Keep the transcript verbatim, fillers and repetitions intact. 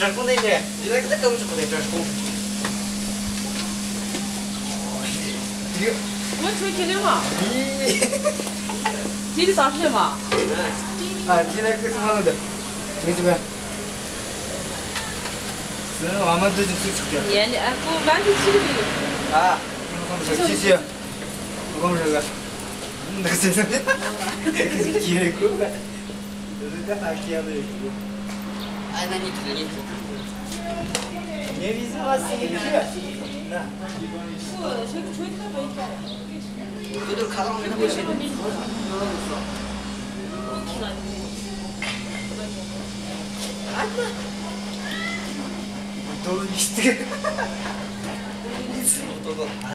Trashkun deh deh. Jadi kita kamu cukup deh trashkun. 我吹天的嘛，你的啥事嘛？ Ah, tidak ke semua udah. Ini coba. Sekarang mama tuh jadi suka. Iya, aku bantu sih. Ah, kamu bisa sih ya. Kamu juga. Nggak sih. Kira aku. Itu kan laki ada itu. Ah, nani tuh nani tuh. Ini bisa masih ya. Nah. Itu kalau kita bisa. Anna. Betul gitu. Itu betul.